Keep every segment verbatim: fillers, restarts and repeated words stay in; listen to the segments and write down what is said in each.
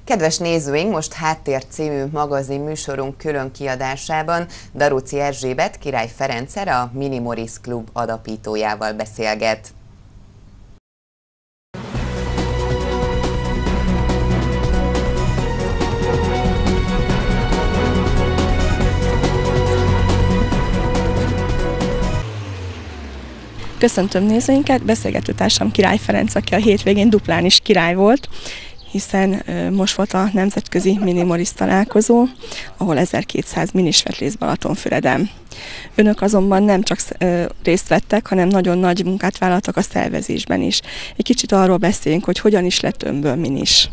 Kedves nézőink, most Háttér című magazin műsorunk külön kiadásában Daróczi Erzsébet Király Ferenccel, a Minimoris Klub alapítójával beszélget. Köszöntöm nézőinket, beszélgetőtársam Király Ferenc, aki a hétvégén duplán is király volt, hiszen most volt a nemzetközi Minimoris találkozó, ahol ezerkétszáz minis vett részt Balatonfüreden. Önök azonban nem csak részt vettek, hanem nagyon nagy munkát vállaltak a szervezésben is. Egy kicsit arról beszéljünk, hogy hogyan is lett önből minis.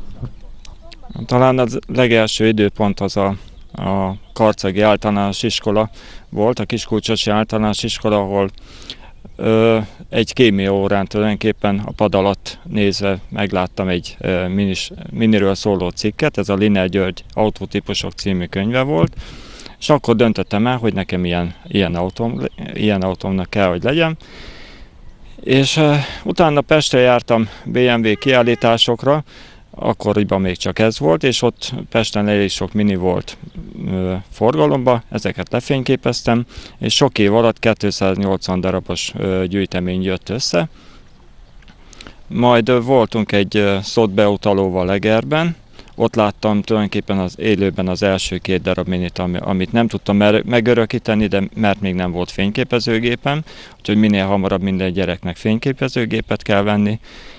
Talán az legelső időpont az a, a karcagi általános iskola volt, a Kiskulcsosi általános iskola, ahol Ö, egy kémia órán tulajdonképpen a pad alatt nézve megláttam egy ö, minis, miniről szóló cikket, ez a Linner György Autótípusok című könyve volt, és akkor döntöttem el, hogy nekem ilyen, ilyen, autóm, ilyen autómnak kell, hogy legyen. És ö, utána Pestre jártam bé em vé kiállításokra, akkoriban még csak ez volt, és ott Pesten elég sok mini volt ö, forgalomba, ezeket lefényképeztem, és sok év alatt kétszáznyolcvan darabos ö, gyűjtemény jött össze. Majd ö, voltunk egy ö, szótbeutalóval Egerben, ott láttam tulajdonképpen az élőben az első két darab minit, amit nem tudtam megörökíteni, de mert még nem volt fényképezőgépem, úgyhogy minél hamarabb minden gyereknek fényképezőgépet kell venni.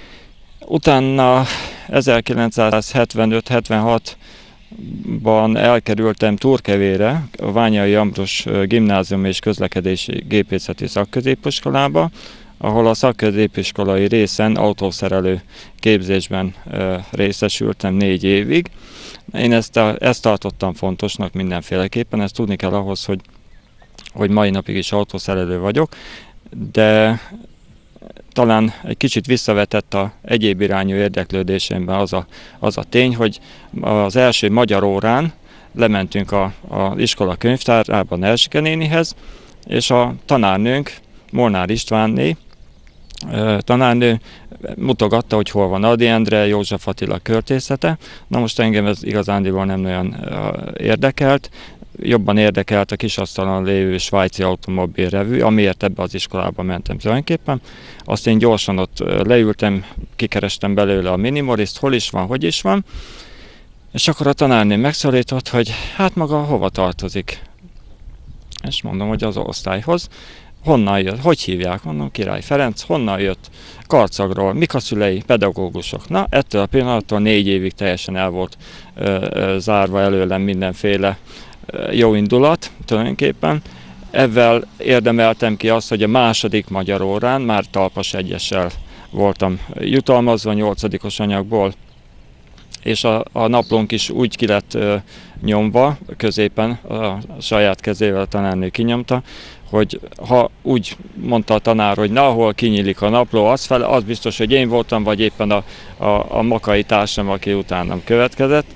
Utána ezerkilencszázhetvenöt hetvenhatban elkerültem Turkevére, a Ványai Ambrus Gimnázium és Közlekedési Gépészeti Szakközépiskolába, ahol a szakközépiskolai részen autószerelő képzésben részesültem négy évig. Én ezt, ezt tartottam fontosnak mindenféleképpen, ezt tudni kell ahhoz, hogy, hogy mai napig is autószerelő vagyok, de talán egy kicsit visszavetett a egyéb irányú érdeklődésemben az a, az a tény, hogy az első magyar órán lementünk az iskola könyvtárában Erzsike nénihez, és a tanárnőnk, Molnár Istvánné, tanárnő mutogatta, hogy hol van Ady Endre, József Attila költészete. Na most engem ez igazándiból nem olyan érdekelt, jobban érdekelt a Kisasztalon lévő svájci automobil revű, amiért ebbe az iskolába mentem tulajdonképpen. Azt én gyorsan ott leültem, kikerestem belőle a Minimoriszt, hol is van, hogy is van, és akkor a tanárnő megszólított, hogy hát maga hova tartozik. És mondom, hogy az osztályhoz. Honnan jött? Hogy hívják? Mondom, Király Ferenc. Honnan jött? Karcagról. Mik a szülei? Pedagógusok. Na, ettől a pillanattól négy évig teljesen el volt ö, ö, zárva előlem mindenféle jó indulat tulajdonképpen. Ezzel érdemeltem ki azt, hogy a második magyar órán már talpas egyessel voltam jutalmazva nyolcadikos anyagból, és a, a naplónk is úgy ki lett ö, nyomva középen, a saját kezével a tanárnő kinyomta, hogy ha úgy mondta a tanár, hogy na, ahol kinyílik a napló, az fel, az biztos, hogy én voltam, vagy éppen a, a, a makai társam, aki utánam következett.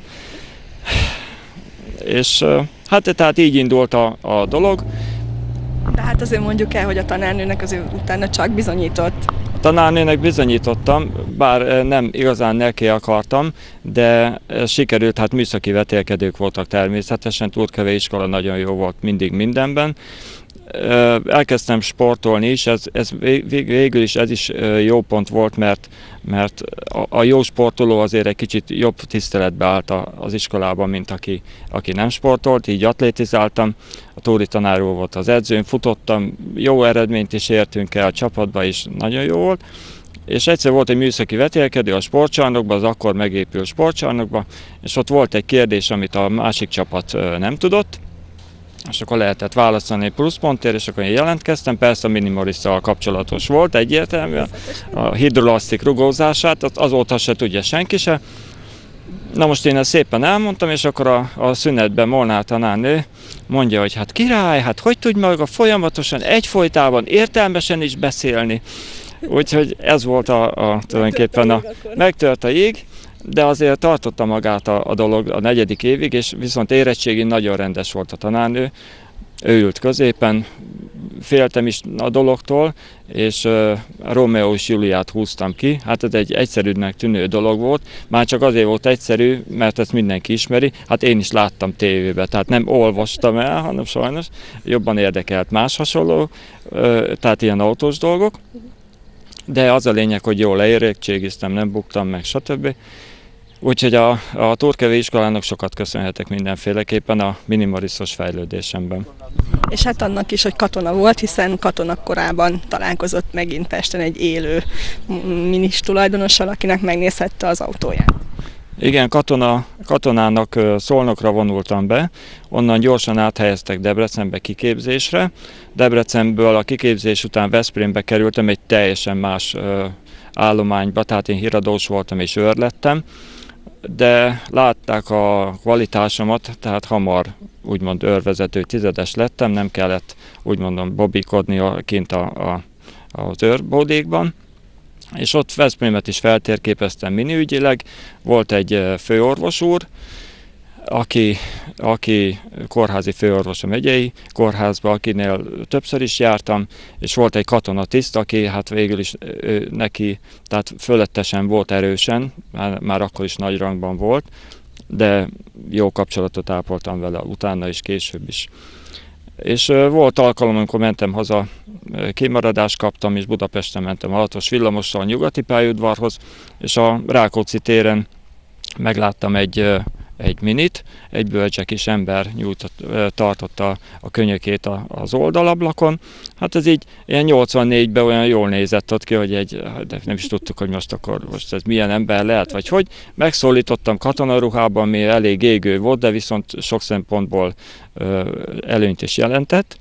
És hát tehát így indult a, a dolog. De hát azért mondjuk el, hogy a tanárnőnek azért utána csak bizonyított. A tanárnőnek bizonyítottam, bár nem igazán neki akartam, de sikerült, hát műszaki vetélkedők voltak természetesen, Turkeve iskola nagyon jó volt mindig mindenben. Elkezdtem sportolni is, ez, ez végül is ez is jó pont volt, mert, mert a, a jó sportoló azért egy kicsit jobb tiszteletbe állt az iskolában, mint aki, aki nem sportolt, így atlétizáltam, a Tóri tanár úr volt az edzőm, futottam, jó eredményt is értünk el a csapatba, és nagyon jó volt. És egyszer volt egy műszaki vetélkedő a sportcsarnokban, az akkor megépült sportcsarnokban, és ott volt egy kérdés, amit a másik csapat nem tudott, és akkor lehetett válaszolni egy pluszpontért, és akkor én jelentkeztem, persze a Minimorisszal kapcsolatos volt egyértelműen, a hidrolasztik rugózását, azóta se tudja senki se. Na most én ezt szépen elmondtam, és akkor a, a szünetben Molnár tanárnő mondja, hogy hát király, hát hogy tud maga folyamatosan, egyfolytában, értelmesen is beszélni. Úgyhogy ez volt a, a tulajdonképpen a, megtört a jég, de azért tartotta magát a, a dolog a negyedik évig, és viszont érettségén nagyon rendes volt a tanárnő. ő ült középen, féltem is a dologtól, és uh, Romeo és Juliát húztam ki. Hát ez egy egyszerűnek tűnő dolog volt, már csak azért volt egyszerű, mert ezt mindenki ismeri. Hát én is láttam tévében, tehát nem olvastam el, hanem sajnos jobban érdekelt más hasonló, uh, tehát ilyen autós dolgok. De az a lényeg, hogy jól leérettségiztem, nem buktam meg, stb. Úgyhogy a, a Turkevi iskolának sokat köszönhetek mindenféleképpen a minimalisztos fejlődésemben. És hát annak is, hogy katona volt, hiszen katonakorában találkozott megint Pesten egy élő minis tulajdonossal, akinek megnézhette az autóját. Igen, katona, katonának Szolnokra vonultam be, onnan gyorsan áthelyeztek Debrecenbe kiképzésre. Debrecenből a kiképzés után Veszprémbe kerültem egy teljesen más állományba, tehát én híradós voltam és őr lettem, de látták a kvalitásomat, tehát hamar úgymond őrvezető tizedes lettem, nem kellett úgymond bobikodni kint a, a, az őrbódékban. És ott Veszprémet is feltérképeztem miniügyileg, volt egy főorvos úr, aki, aki kórházi főorvos a megyei kórházba, akinél többször is jártam, és volt egy katonatiszt, aki hát végül is ő, neki, tehát fölöttesen volt erősen, már, már akkor is nagy rangban volt, de jó kapcsolatot ápoltam vele utána is, később is. És volt alkalom, amikor mentem haza, kimaradást kaptam, és Budapesten mentem halatos villamossal a Nyugati pályaudvarhoz, és a Rákóczi téren megláttam egy, egy minit, egy bölcse kis ember nyújtott, tartotta a könyökét az oldalablakon. Hát ez így ilyen nyolcvannégyben olyan jól nézett ott ki, hogy egy, de nem is tudtuk, hogy most akkor most ez milyen ember lehet, vagy hogy. Megszólítottam katonaruhában, ami elég égő volt, de viszont sok szempontból előnyt is jelentett.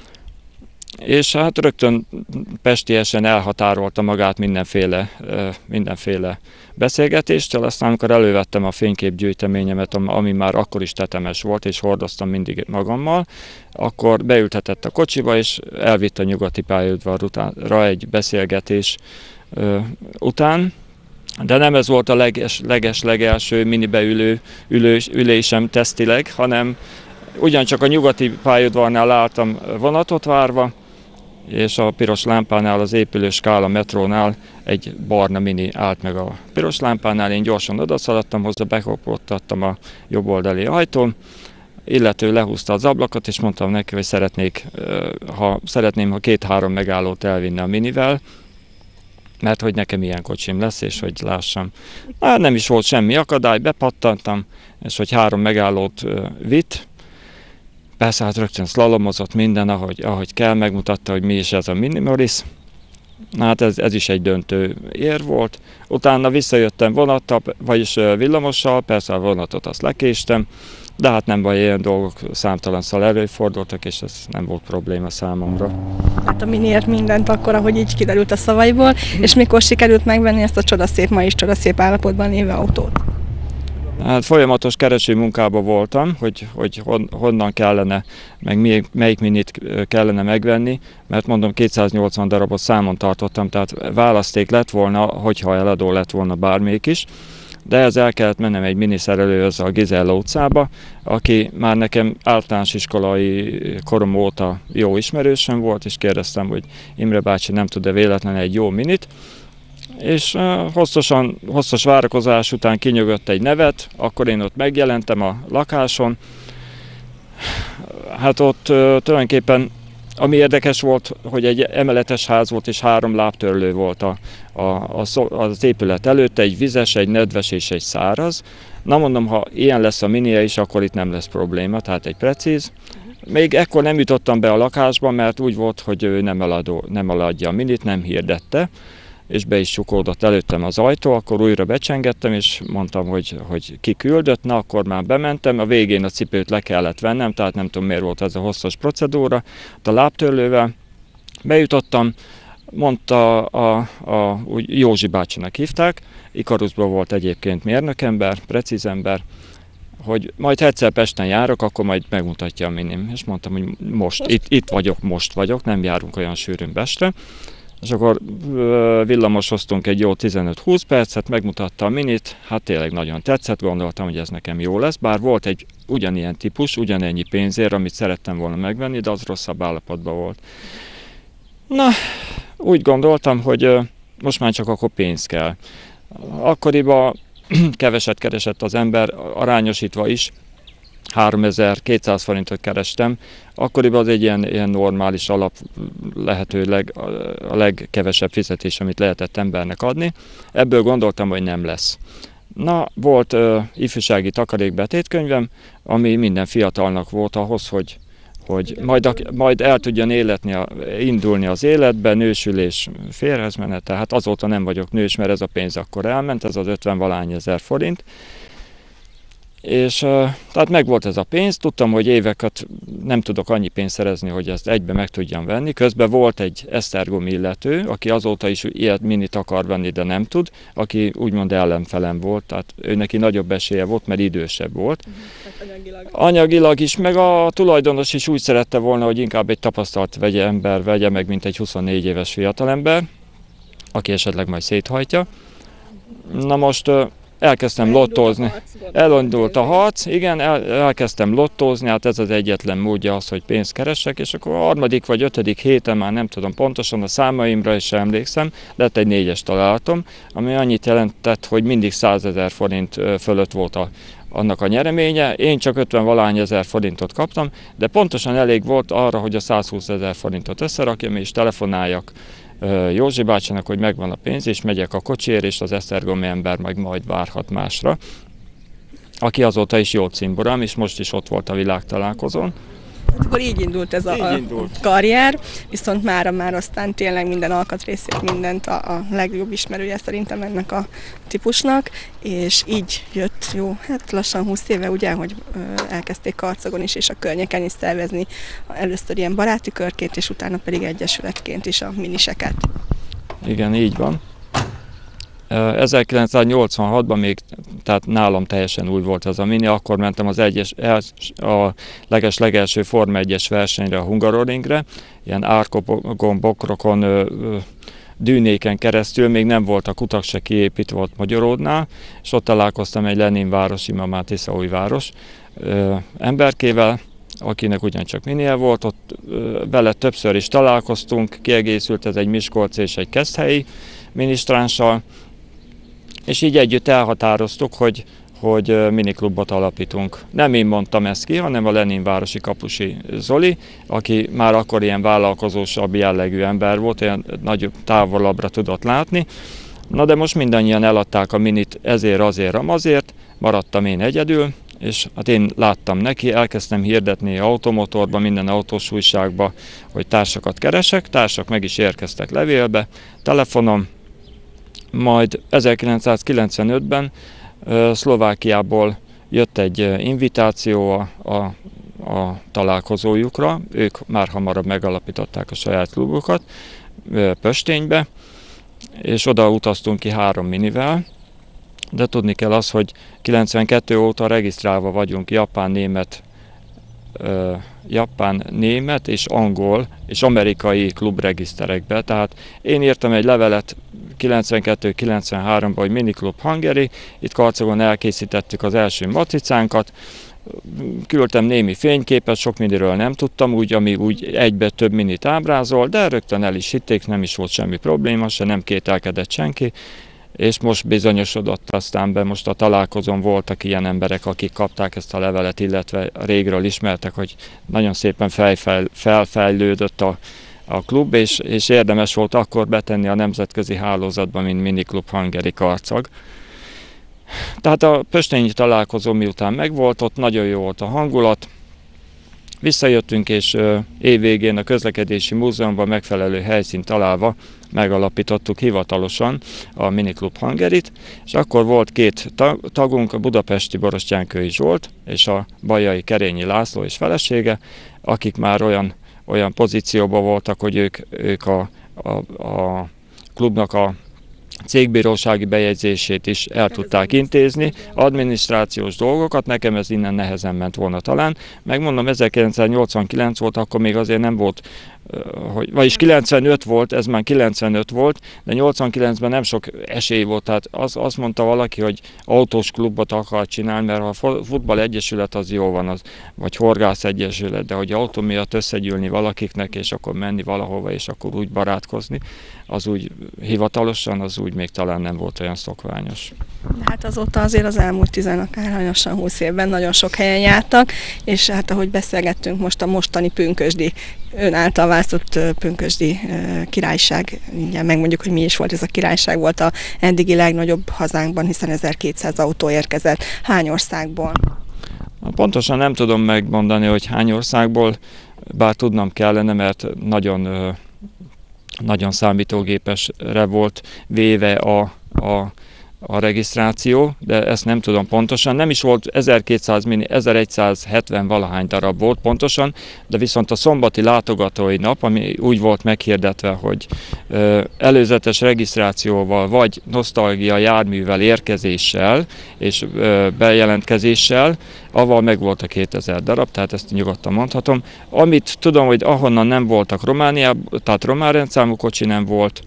És hát rögtön pestiesen elhatárolta magát mindenféle, mindenféle beszélgetéstől, aztán amikor elővettem a fényképgyűjteményemet, ami már akkor is tetemes volt, és hordoztam mindig magammal, akkor beültetett a kocsiba, és elvitt a Nyugati pályaudvarra egy beszélgetés után. De nem ez volt a leges, leges legelső minibeülő ülős, ülésem tesztileg, hanem ugyancsak a Nyugati pályaudvarnál álltam vonatot várva, és a piros lámpánál, az épülő Skála metrónál egy barna mini állt meg a piros lámpánál, én gyorsan odaszaladtam hozzá, bekopogtattam a jobb oldali ajtón, illető lehúzta az ablakot, és mondtam neki, hogy szeretnék, ha szeretném, ha két-három megállót elvinne a minivel, mert hogy nekem ilyen kocsim lesz, és hogy lássam. Hát nem is volt semmi akadály, bepattantam, és hogy három megállót vitt. Persze hát rögtön szlalomozott minden, ahogy, ahogy kell, megmutatta, hogy mi is ez a Minimoris. Hát ez, ez is egy döntő ér volt. Utána visszajöttem vonattal, vagyis villamossal, persze a vonatot azt lekéstem, de hát nem baj, ilyen dolgok számtalanszor előfordultak, és ez nem volt probléma számomra. Hát a miniért mindent akkor, ahogy így kiderült a szavaiból, és mikor sikerült megvenni ezt a csodaszép, ma is csodaszép állapotban lévő autót? Hát folyamatos kereső munkában voltam, hogy, hogy hon, honnan kellene, meg mi, melyik minit kellene megvenni, mert mondom, kétszáznyolcvan darabot számon tartottam, tehát választék lett volna, hogyha eladó lett volna bármelyik is, de ez el kellett mennem egy miniszerelőhöz a Gizella utcába, aki már nekem általános iskolai korom óta jó ismerősöm volt, és kérdeztem, hogy Imre bácsi nem tud-e véletlenül egy jó minit, és uh, hosszasan, hosszas várakozás után kinyögött egy nevet, akkor én ott megjelentem a lakáson. Hát ott uh, tulajdonképpen, ami érdekes volt, hogy egy emeletes ház volt, és három lábtörlő volt a, a, a, az épület előtt, egy vizes, egy nedves és egy száraz. Na mondom, ha ilyen lesz a minie is, akkor itt nem lesz probléma, tehát egy precíz. Még ekkor nem jutottam be a lakásba, mert úgy volt, hogy ő nem, eladó, nem eladja a minit, nem hirdette, és be is csukódott előttem az ajtó, akkor újra becsengettem, és mondtam, hogy, hogy ki küldött, na akkor már bementem, a végén a cipőt le kellett vennem, tehát nem tudom miért volt ez a hosszas procedúra, a lábtörlővel bejutottam, mondta a, a úgy Józsi bácsinak hívták, Ikaruszból volt egyébként mérnökember, precíz ember, hogy majd egyszer Pesten járok, akkor majd megmutatja a minim. És mondtam, hogy most, itt, itt vagyok, most vagyok, nem járunk olyan sűrűn Pestre. És akkor villamosoztunk egy jó tizenöt-húsz percet, megmutatta a minit, hát tényleg nagyon tetszett, gondoltam, hogy ez nekem jó lesz, bár volt egy ugyanilyen típus, ugyanennyi pénzért, amit szerettem volna megvenni, de az rosszabb állapotban volt. Na, úgy gondoltam, hogy most már csak akkor pénz kell. Akkoriban keveset keresett az ember, arányosítva is, háromezer-kétszáz forintot kerestem. Akkoriban az egy ilyen, ilyen normális alap, lehetőleg a legkevesebb fizetés, amit lehetett embernek adni. Ebből gondoltam, hogy nem lesz. Na, volt uh, ifjúsági takarékbetétkönyvem, ami minden fiatalnak volt ahhoz, hogy, hogy majd, a, majd el tudjon életni, a, indulni az életbe, nősülés, férjhez tehát azóta nem vagyok nős, mert ez a pénz akkor elment, ez az ötven-valány ezer forint. És uh, tehát megvolt ez a pénz, tudtam, hogy éveket nem tudok annyi pénzt szerezni, hogy ezt egybe meg tudjam venni. Közben volt egy esztergomi illető, aki azóta is ilyet minit akar venni, de nem tud, aki úgymond ellenfelem volt, tehát ő neki nagyobb esélye volt, mert idősebb volt. Uh-huh. Anyagilag. Anyagilag is, meg a tulajdonos is úgy szerette volna, hogy inkább egy tapasztalt vegye ember vegye meg, mint egy huszonnégy éves fiatalember, aki esetleg majd széthajtja. Na most uh, elkezdtem lottózni. Elindult a harc, igen, el, elkezdtem lottózni, hát ez az egyetlen módja az, hogy pénzt keressek, és akkor a harmadik vagy ötödik héten már nem tudom pontosan, a számaimra is emlékszem, lett egy négyes találatom, ami annyit jelentett, hogy mindig százezer forint fölött volt a, annak a nyereménye. Én csak ötven-valány ezer forintot kaptam, de pontosan elég volt arra, hogy a százhúszezer forintot összerakjam, és telefonáljak Józsi bácsinak, hogy megvan a pénz, és megyek a kocsiért, és az esztergomi ember meg majd várhat másra, aki azóta is jó cimborám, és most is ott volt a világtalálkozón. Akkor így indult ez a, így indult. a karrier, viszont mára már aztán tényleg minden alkatrészét, mindent a, a legjobb ismerője szerintem ennek a típusnak, és így jött jó, hát lassan húsz éve ugye, hogy ö, elkezdték Karcagon is, és a környéken is szervezni először ilyen baráti körként, és utána pedig egyesületként is a miniseket. Igen, így van. ezerkilencszáznyolcvanhatban még, tehát nálam teljesen új volt ez a mini, akkor mentem az egyes, a leges-legelső Forma egyes versenyre, a Hungaroringre, ilyen árkokon, bokrokon, dűnéken keresztül, még nem voltak utak se kiépítve ott Magyaródnál, és ott találkoztam egy Leninvárosi, ma már Tiszaújváros emberkével, akinek ugyancsak minie volt, ott vele többször is találkoztunk, kiegészült ez egy Miskolc és egy Keszthelyi minisztránssal, és így együtt elhatároztuk, hogy, hogy miniklubot alapítunk. Nem én mondtam ezt ki, hanem a Leninvárosi Kapusi Zoli, aki már akkor ilyen vállalkozósabb jellegű ember volt, olyan nagyobb távolabbra tudott látni. Na de most mindannyian eladták a minit ezért, azért, amazért, maradtam én egyedül, és hát én láttam neki, elkezdtem hirdetni automotorba, minden autós újságba, hogy társakat keresek, társak meg is érkeztek levélbe, telefonom, majd ezerkilencszázkilencvenötben uh, Szlovákiából jött egy uh, invitáció a, a, a találkozójukra, ők már hamarabb megalapították a saját klubukat uh, Pösténybe, és oda utaztunk ki három minivel, de tudni kell az, hogy kilencvenkettő óta regisztrálva vagyunk japán, német, uh, japán, német és angol és amerikai klubregiszterekbe. Tehát én írtam egy levelet kilencvenkettő kilencvenháromban, hogy Miniklub Hungary, itt Karcagon elkészítettük az első matricánkat, küldtem némi fényképet, sok mindenről nem tudtam, úgy, ami úgy egybe több minit ábrázol, de rögtön el is hitték, nem is volt semmi probléma, se nem kételkedett senki, és most bizonyosodott aztán be, most a találkozón voltak ilyen emberek, akik kapták ezt a levelet, illetve régről ismertek, hogy nagyon szépen felfejl, felfejlődött a, a klub, és, és érdemes volt akkor betenni a nemzetközi hálózatba, mint Miniklub Hungary Karcag. Tehát a pöstényi találkozó miután megvolt, ott nagyon jó volt a hangulat. Visszajöttünk, és évvégén a Közlekedési Múzeumban megfelelő helyszínt találva megalapítottuk hivatalosan a Miniklub Hungaryt, és akkor volt két tagunk, a budapesti Borostyánkői Zsolt és a bajai Kerényi László és felesége, akik már olyan, olyan pozícióban voltak, hogy ők, ők a, a, a klubnak a cégbírósági bejegyzését is el tudták intézni, adminisztrációs dolgokat, nekem ez innen nehezen ment volna talán. Megmondom, ezerkilencszáznyolcvankilenc volt, akkor még azért nem volt hogy, vagyis kilencvenöt volt, ez már kilencvenöt volt, de nyolcvankilencben nem sok esély volt, tehát az, azt mondta valaki, hogy autós klubot akar csinálni, mert ha a futball egyesület az jó van, az, vagy horgász egyesület, de hogy autó miatt összegyűlni valakiknek, és akkor menni valahova, és akkor úgy barátkozni, az úgy hivatalosan, az úgy még talán nem volt olyan szokványos. Hát azóta azért az elmúlt tizenakárhanyosan húsz évben nagyon sok helyen jártak, és hát ahogy beszélgettünk most a mostani pünkösdi, ön által választott pünkösdi királyság, mindjárt megmondjuk, hogy mi is volt ez a királyság, volt a eddigi legnagyobb hazánkban, hiszen ezerkétszáz autó érkezett. Hány országból? Pontosan nem tudom megmondani, hogy hány országból, bár tudnom kellene, mert nagyon, nagyon számítógépesre volt véve a, a a regisztráció, de ezt nem tudom pontosan. Nem is volt ezerkétszáz, ezeregyszázhetven valahány darab volt pontosan, de viszont a szombati látogatói nap, ami úgy volt meghirdetve, hogy ö, előzetes regisztrációval vagy nosztalgia járművel érkezéssel és ö, bejelentkezéssel, avval meg volt a kétezer darab, tehát ezt nyugodtan mondhatom. Amit tudom, hogy ahonnan nem voltak Romániában, tehát román rendszámú kocsi nem volt,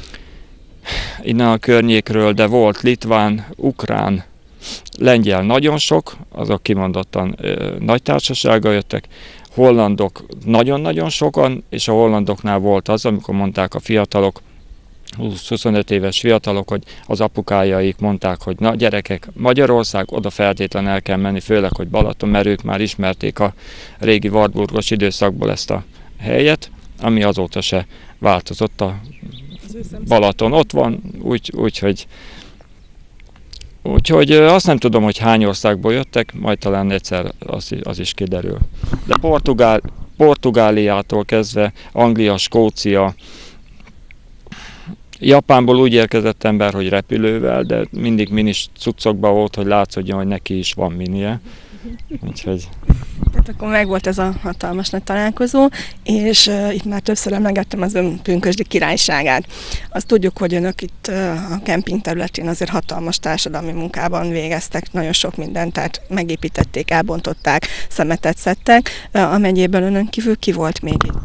innen a környékről, de volt litván, ukrán, lengyel nagyon sok, azok kimondottan ö, nagy társasággal jöttek, hollandok nagyon-nagyon sokan, és a hollandoknál volt az, amikor mondták a fiatalok, húsz-huszonöt éves fiatalok, hogy az apukájaik mondták, hogy na gyerekek, Magyarország, oda feltétlen el kell menni, főleg, hogy Balaton, mert ők már ismerték a régi wartburgos időszakból ezt a helyet, ami azóta se változott, a Balaton ott van, úgyhogy úgy, úgyhogy azt nem tudom, hogy hány országból jöttek, majd talán egyszer az, az is kiderül. De Portugál, Portugáliától kezdve Anglia, Skócia, Japánból úgy érkezett ember, hogy repülővel, de mindig minis cuccokban volt, hogy látszódjon, hogy neki is van minie. Úgyhogy... Tehát akkor megvolt ez a hatalmas nagy találkozó, és uh, itt már többször emlegettem az ön pünkösdi királyságát. Azt tudjuk, hogy önök itt uh, a kemping területén azért hatalmas társadalmi munkában végeztek, nagyon sok mindent, tehát megépítették, elbontották, szemetet szedtek. Uh, amennyiben önön kívül ki volt még itt?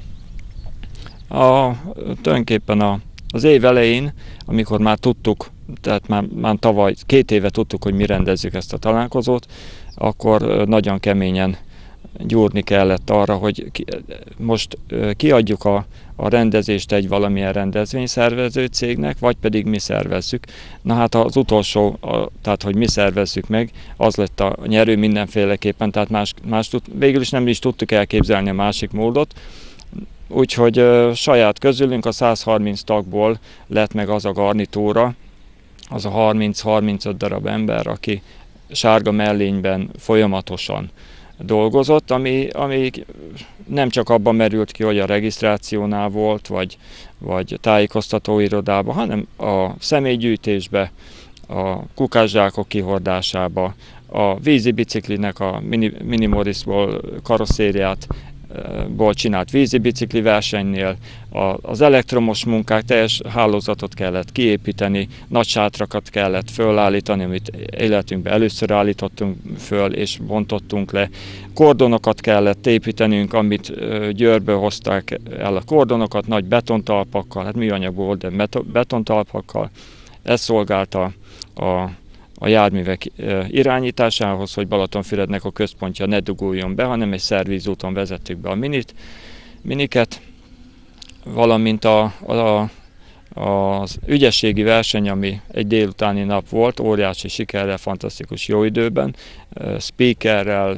A, tulajdonképpen a, az év elején, amikor már tudtuk, tehát már, már tavaly, két éve tudtuk, hogy mi rendezzük ezt a találkozót, akkor nagyon keményen gyúrni kellett arra, hogy ki, most kiadjuk a, a rendezést egy valamilyen rendezvényszervező cégnek, vagy pedig mi szervezzük. Na hát az utolsó, a, tehát hogy mi szervezzük meg, az lett a nyerő mindenféleképpen, tehát más, más tud, végül is nem is tudtuk elképzelni a másik módot. Úgyhogy ö, saját közülünk a száz harminc tagból lett meg az a garnitúra, az a harminc-harmincöt darab ember, aki sárga mellényben folyamatosan dolgozott, ami, ami nem csak abban merült ki, hogy a regisztrációnál volt, vagy, vagy tájékoztatóirodában, hanem a személygyűjtésbe, a kukászsákok kihordásába, a vízi biciklinek a mini, Minimorisból karosszériát ból csinált vízi bicikli versenynél, az elektromos munkák, teljes hálózatot kellett kiépíteni, nagy sátrakat kellett fölállítani, amit életünkben először állítottunk föl és bontottunk le. Kordonokat kellett építenünk, amit Győrből hozták el a kordonokat, nagy betontalpakkal, hát műanyagból volt, de betontalpakkal. Ez szolgálta a a járművek irányításához, hogy Balatonfürednek a központja ne duguljon be, hanem egy szervízúton vezettük be a minit, miniket, valamint a, a, az ügyességi verseny, ami egy délutáni nap volt, óriási sikerrel, fantasztikus jó időben, speakerrel,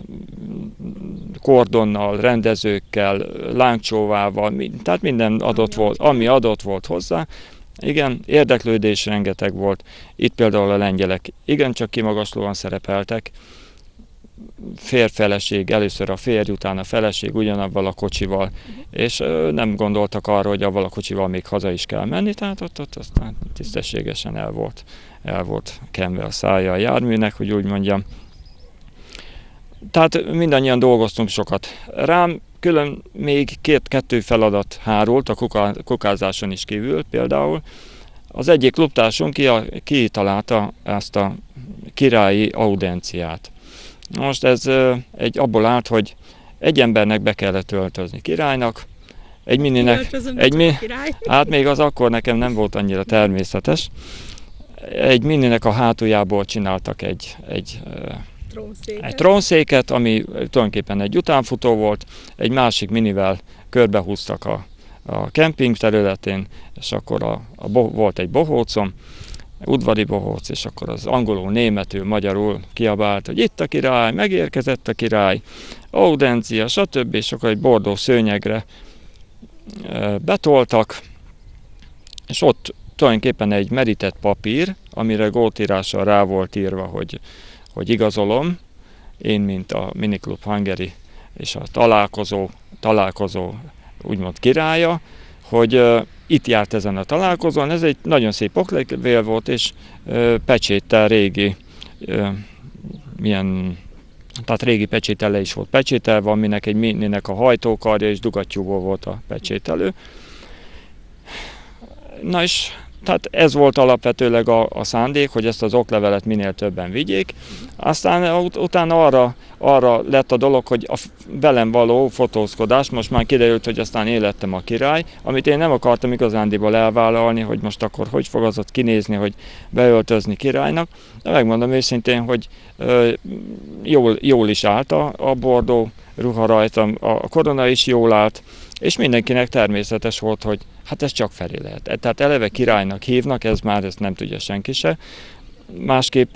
kordonnal, rendezőkkel, lángcsóvával, tehát minden adott volt, ami adott volt hozzá. Igen, érdeklődés rengeteg volt. Itt például a lengyelek igencsak kimagaslóan szerepeltek. Férj-feleség, először a férj, utána a feleség ugyanabban a kocsival, és nem gondoltak arra, hogy avval a kocsival még haza is kell menni, tehát ott, ott aztán tisztességesen el volt, el volt kenve a szája a járműnek, hogy úgy mondjam. Tehát mindannyian dolgoztunk sokat. Rám külön még két-kettő feladat hárult, a kuká, kukázáson is kívül például. Az egyik klubtársunk kitalálta ezt a királyi audenciát. Most ez egy abból állt, hogy egy embernek be kellett öltözni királynak, egy mininek, egy mi, hát még az akkor nekem nem volt annyira természetes. Egy mininek a hátuljából csináltak egy, egy, trónszéket. egy trónszéket, ami tulajdonképpen egy utánfutó volt, egy másik minivel körbehúztak a, a kemping területén, és akkor a, a, volt egy bohócom, udvari bohóc, és akkor az angolul, németül, magyarul kiabált, hogy itt a király, megérkezett a király, audencia, stb. És akkor egy bordó szőnyegre betoltak, és ott tulajdonképpen egy merített papír, amire gótírással rá volt írva, hogy, hogy igazolom, én, mint a Mini Club Hungary és a találkozó, találkozó úgymond királya, hogy uh, itt járt ezen a találkozón. Ez egy nagyon szép oklevél volt, és uh, pecséttel régi, uh, milyen, tehát régi pecséttel le is volt pecsételve, aminek egy mininek a hajtókarja és dugattyúból volt a pecsételő. Na és tehát ez volt alapvetőleg a, a szándék, hogy ezt az oklevelet minél többen vigyék. Aztán ut utána arra, arra lett a dolog, hogy a velem való fotózkodás, most már kiderült, hogy aztán én lettem a király, amit én nem akartam igazándiból elvállalni, hogy most akkor hogy fog az ott kinézni, hogy beöltözni királynak. De megmondom őszintén, hogy ö, jól, jól is állt a, a bordó ruha rajtam, a korona is jól állt, és mindenkinek természetes volt, hogy hát ez csak Feri lehet. Tehát eleve királynak hívnak, ez már ezt nem tudja senki se. Másképp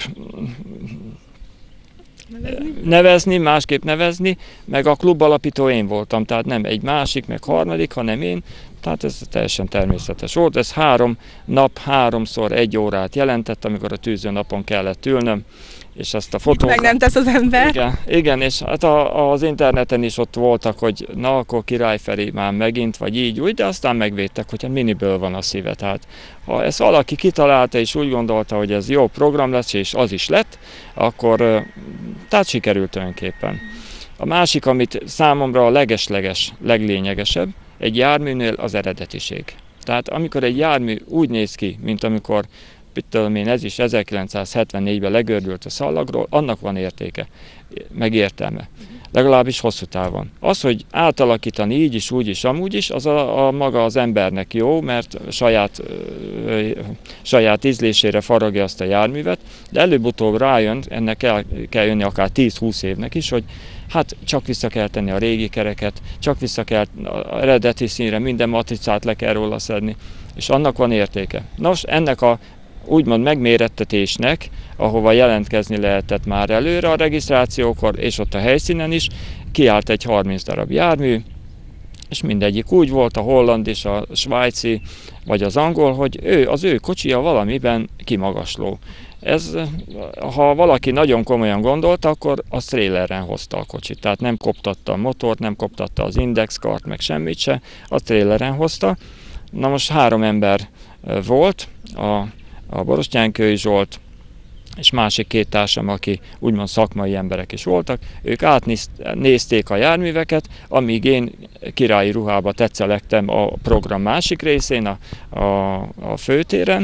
nevezni, nevezni másképp nevezni, meg a klub alapító én voltam, tehát nem egy másik, meg harmadik, hanem én. Tehát ez teljesen természetes volt. Ez három nap, háromszor egy órát jelentett, amikor a tűző napon kellett ülnöm, és ezt a fotót... Meg nem tesz az ember. Igen, igen, és hát a, az interneten is ott voltak, hogy na, akkor Király Feri már megint, vagy így, úgy, de aztán megvédtek, hogy hát miniből van a szíve. Tehát ha ezt valaki kitalálta, és úgy gondolta, hogy ez jó program lesz, és az is lett, akkor tehát sikerült tulajdonképpen. A másik, amit számomra a legesleges, leglényegesebb, egy járműnél az eredetiség. Tehát amikor egy jármű úgy néz ki, mint amikor tudom én, ez is ezerkilencszázhetvennégyben legördült a szallagról, annak van értéke, meg értelme. Legalábbis hosszú távon. Az, hogy átalakítani így is, úgy is, amúgy is, az a, a maga az embernek jó, mert saját, ö, saját ízlésére faragja azt a járművet, de előbb-utóbb rájön, ennek el kell jönni akár tíz-húsz évnek is, hogy hát csak vissza kell tenni a régi kereket, csak vissza kell az eredeti színre, minden matricát le kell róla szedni, és annak van értéke. Nos, ennek a úgymond megmérettetésnek, ahova jelentkezni lehetett már előre a regisztrációkor, és ott a helyszínen is, kiállt egy harminc darab jármű, és mindegyik úgy volt, a holland és a svájci, vagy az angol, hogy ő, az ő kocsija valamiben kimagasló. Ez, ha valaki nagyon komolyan gondolta, akkor a traileren hozta a kocsit. Tehát nem koptatta a motort, nem koptatta az indexkart, meg semmit se, a traileren hozta. Na most három ember volt, a a Borostyánkői Zsolt, és másik két társam, aki úgymond szakmai emberek is voltak, ők átnézték a járműveket, amíg én királyi ruhába tetszelektem a program másik részén, a, a, a főtéren,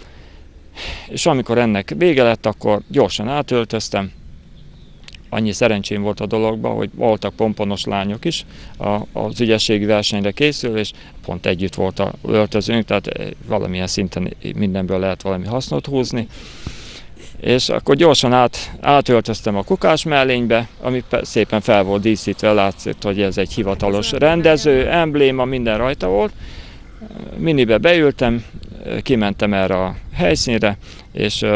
és amikor ennek vége lett, akkor gyorsan átöltöztem. Annyi szerencsém volt a dologban, hogy voltak pomponos lányok is a, az ügyességi versenyre készül, és pont együtt volt a öltözőnk, tehát valamilyen szinten mindenből lehet valami hasznot húzni. És akkor gyorsan át, átöltöztem a kukás mellénybe, ami szépen fel volt díszítve, látszott, hogy ez egy hivatalos rendező, embléma, minden rajta volt. Minibe beültem, kimentem erre a helyszínre, és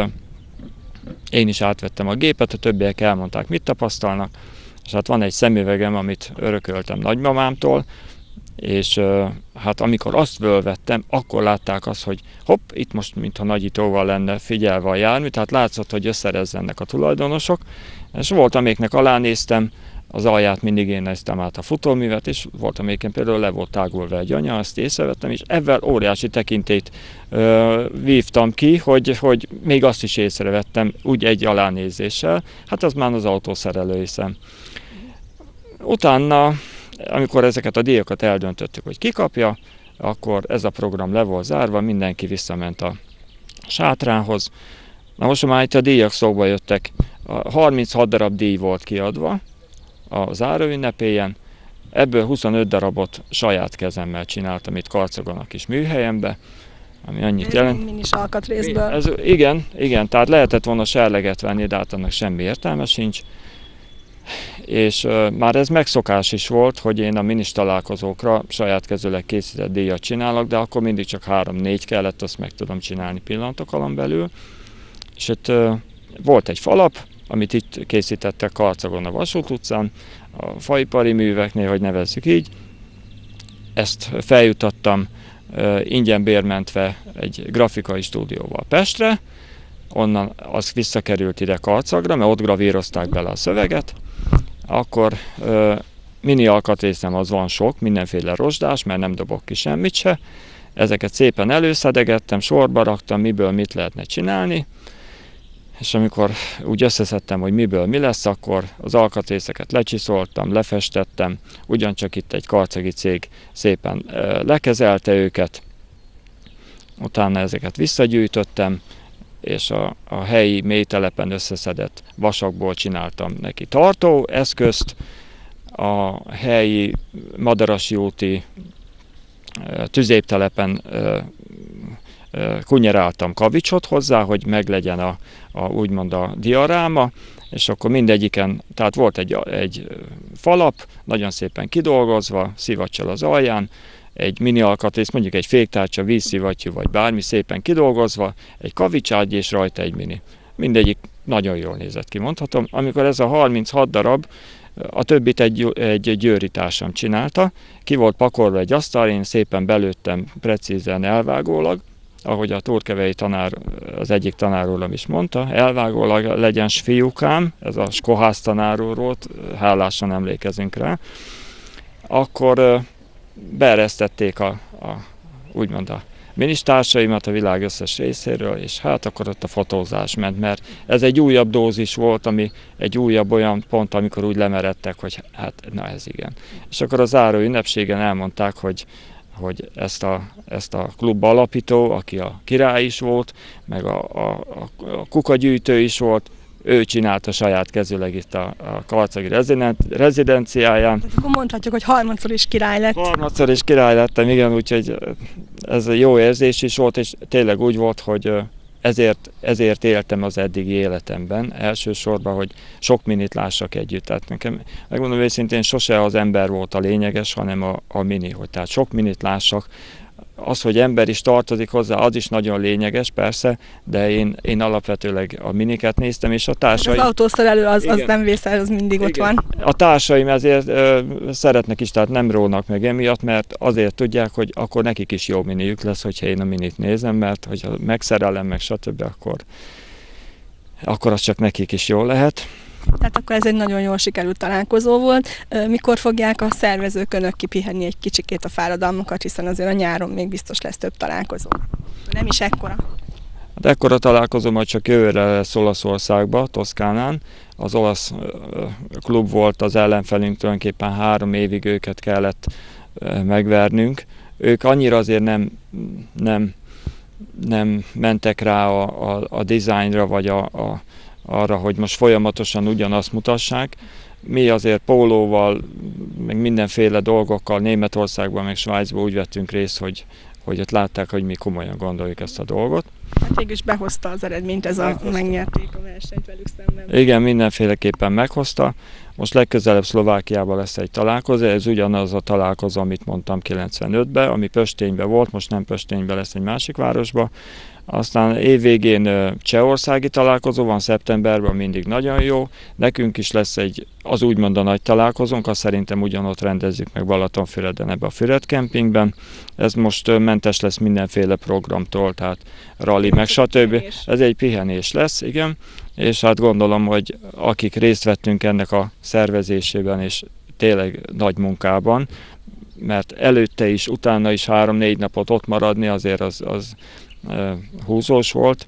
én is átvettem a gépet, a többiek elmondták, mit tapasztalnak, és hát van egy szemüvegem, amit örököltem nagymamámtól, és hát amikor azt fölvettem, akkor látták azt, hogy hopp, itt most mintha nagyítóval lenne figyelve a jármű, tehát látszott, hogy összerezzenek a tulajdonosok, és volt, amiknek alánéztem, az alját mindig én néztem át a futóművet, és volt, amelyiken például le volt tágulva egy anya, azt észrevettem, és ezzel óriási tekintélyt ö, vívtam ki, hogy, hogy még azt is észrevettem, úgy egy alánézéssel, hát az már az autószerelői szem. Utána, amikor ezeket a díjakat eldöntöttük, hogy ki kapja, akkor ez a program le volt zárva, mindenki visszament a sátrához. Na most már itt a díjak szóba jöttek, harminchat darab díj volt kiadva a záróünnepélyen, Ebből huszonöt darabot saját kezemmel csináltam itt Karcagon a kis műhelyembe, ami annyit jelent. Minis alkatrészből. Ez, igen, igen, tehát lehetett volna serleget venni, de hát annak semmi értelme sincs. És uh, már ez megszokás is volt, hogy én a minis találkozókra saját kezűleg készített díjat csinálok, de akkor mindig csak három-négy kellett, azt meg tudom csinálni pillanatokon belül. És itt uh, volt egy falap, amit itt készítettek Karcagon a Vasút utcán, a faipari műveknél, hogy nevezzük így. Ezt feljutattam uh, ingyen bérmentve egy grafikai stúdióval Pestre, onnan az visszakerült ide Karcagra, mert ott gravírozták bele a szöveget. Akkor uh, mini alkatrészem az van sok, mindenféle rozsdás, mert nem dobok ki semmit se. Ezeket szépen előszedegettem, sorba raktam, miből mit lehetne csinálni. És amikor úgy összeszedtem, hogy miből mi lesz, akkor az alkatrészeket lecsiszoltam, lefestettem. Ugyancsak itt egy karcagi cég szépen uh, lekezelte őket. Utána ezeket visszagyűjtöttem, és a, a helyi mélytelepen összeszedett vasakból csináltam neki tartó eszközt, a helyi Madarasi úti tüzéptelepen kunyeráltam kavicsot hozzá, hogy meglegyen a, a, úgymond a diaráma, és akkor mindegyiken, tehát volt egy, egy falap, nagyon szépen kidolgozva, szivacsal az alján, egy mini alkatrész, mondjuk egy féktárcsa, vízszivattyú vagy bármi szépen kidolgozva, egy kavicságy és rajta egy mini. Mindegyik nagyon jól nézett ki, mondhatom. Amikor ez a harminchat darab, a többit egy, egy győri társam csinálta, ki volt pakolva egy asztal, én szépen belőttem precízen elvágólag, ahogy a turkevei tanár, az egyik tanárólam is mondta, elvágólag legyen s fiúkám, ez a Skohász tanár úr volt, hálásan emlékezünk rá, akkor beeresztették a, a, úgymond a ministársaimat a világ összes részéről, és hát akkor ott a fotózás ment, mert ez egy újabb dózis volt, ami egy újabb olyan pont, amikor úgy lemeredtek, hogy hát na ez igen. És akkor a záró ünnepségen elmondták, hogy, hogy ezt, a, ezt a klub alapító, aki a király is volt, meg a, a, a kukagyűjtő is volt, ő csinálta saját kezűleg itt a, a karcagi rezidenciáján. Tehát akkor mondhatjuk, hogy harmadszor is király lett. Harmadszor is király lettem, igen, úgyhogy ez egy jó érzés is volt, és tényleg úgy volt, hogy ezért, ezért éltem az eddigi életemben. Elsősorban, hogy sok minit lássak együtt. Tehát nekem, megmondom őszintén, sose az ember volt a lényeges, hanem a, a mini, hogy tehát sok minit lássak. Az, hogy ember is tartozik hozzá, az is nagyon lényeges, persze, de én, én alapvetőleg a miniket néztem, és a társaim... Az autószerelő az, az nem vészel, az mindig igen. Ott van. A társaim ezért ö, szeretnek is, tehát nem rólnak meg emiatt, mert azért tudják, hogy akkor nekik is jó miniük lesz, hogyha én a minit nézem, mert hogyha megszerelem, meg stb., akkor, akkor az csak nekik is jó lehet. Tehát akkor ez egy nagyon jól sikerült találkozó volt. Mikor fogják a szervezők önök kipihenni egy kicsikét a fáradalmukat, hiszen azért a nyáron még biztos lesz több találkozó. Nem is ekkora. Hát ekkora találkozó majd csak jövőre lesz Olaszországba, Toszkánán. Az olasz klub volt az ellenfelünk, tulajdonképpen három évig őket kellett megvernünk. Ők annyira azért nem, nem, nem mentek rá a, a, a dizájnra, vagy a, a arra, hogy most folyamatosan ugyanazt mutassák. Mi azért pólóval, meg mindenféle dolgokkal Németországban, meg Svájcban úgy vettünk részt, hogy, hogy ott látták, hogy mi komolyan gondoljuk ezt a dolgot. Hát végülis behozta az eredményt, ez a megnyerték a versenyt velük szemben. Igen, mindenféleképpen meghozta. Most legközelebb Szlovákiában lesz egy találkozó, ez ugyanaz a találkozó, amit mondtam kilencvenötben, ami Pöstényben volt, most nem Pöstényben lesz, egy másik városban. Aztán évvégén csehországi találkozó van, szeptemberben mindig nagyon jó. Nekünk is lesz egy, az úgymond a nagy találkozónk, azt szerintem ugyanott rendezzük meg Balatonfüreden, ebbe a Füred kempingben. Ez most mentes lesz mindenféle programtól, tehát rally, meg stb. Ez egy pihenés lesz, igen. És hát gondolom, hogy akik részt vettünk ennek a szervezésében, és tényleg nagy munkában, mert előtte is, utána is három-négy napot ott maradni, azért az, az húzós volt,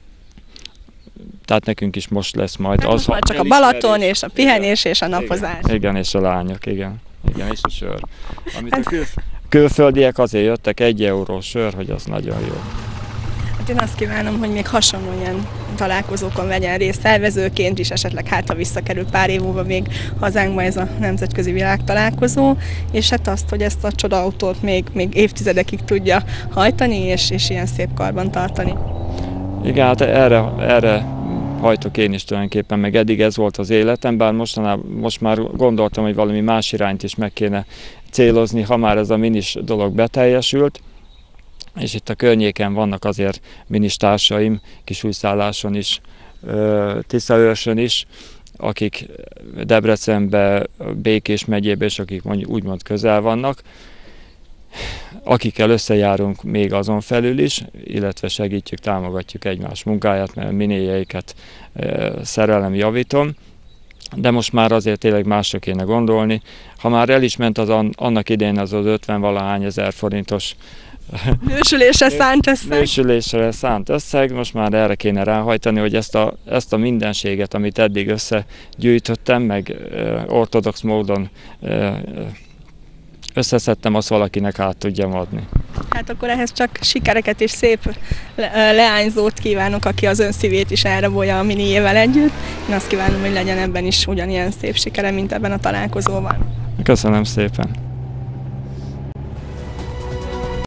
tehát nekünk is most lesz majd hát az, most csak a Balaton és a pihenés és a napozás. Igen, igen, és a lányok, igen, igen, és a sör. Amit a kül, külföldiek azért jöttek, egy eurós sör, hogy az nagyon jó. Hát én azt kívánom, hogy még hasonló ilyen találkozókon vegyen részt szervezőként is, esetleg hát ha visszakerül pár év múlva még hazánkba ez a nemzetközi világtalálkozó, és hát azt, hogy ezt a csodaautót még, még évtizedekig tudja hajtani, és, és ilyen szép karban tartani. Igen, hát erre, erre hajtok én is tulajdonképpen, meg eddig ez volt az életem, bár mostanában, most már gondoltam, hogy valami más irányt is meg kéne célozni, ha már ez a minis dolog beteljesült. És itt a környéken vannak azért minis társaim, Kisújszálláson is, Tiszaőrsön is, akik Debrecenbe, Békés megyébe, és akik úgymond közel vannak, akikkel összejárunk még azon felül is, illetve segítjük, támogatjuk egymás munkáját, mert a minéjeiket szerelem javítom. De most már azért tényleg másra kéne gondolni. Ha már el is ment az annak idején az az ötven-valahány ezer forintos nősülésre szánt összeg. Nősülésre szánt összeg, most már erre kéne ráhajtani, hogy ezt a, ezt a mindenséget, amit eddig összegyűjtöttem, meg ö, ortodox módon ö, összeszedtem, azt valakinek át tudjam adni. Hát akkor ehhez csak sikereket és szép le leányzót kívánok, aki az ön szívét is elrabolja a miniével együtt. Én azt kívánom, hogy legyen ebben is ugyanilyen szép sikere, mint ebben a találkozóban. Köszönöm szépen!